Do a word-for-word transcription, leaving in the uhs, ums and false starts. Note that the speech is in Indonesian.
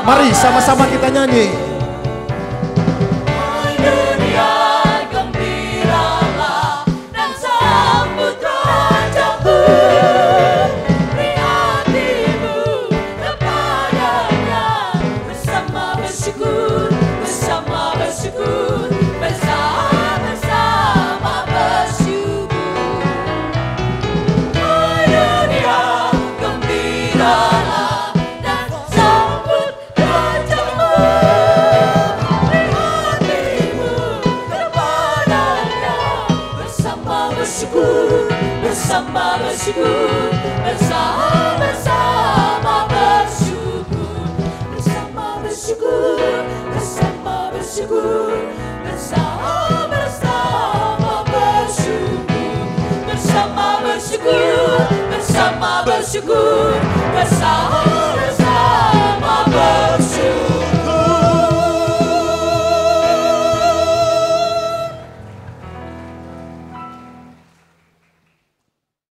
Mari sama-sama kita nyanyi. Dunia gembiralah dan sambut Rajamu. Beri hatimu kepadanya, bersama bersyukur, bersama bersyukur, bersama-sama bersyukur. Oh dunia gembiralah dan sambut Rajamu. Beri hatimu kepadanya, bersama bersyukur, bersama bersyukur, bersama-sama bersyukur, bersama bersyukur, bersama bersyukur, bersama-sama bersyukur, bersama bersyukur, bersama bersyukur, bersama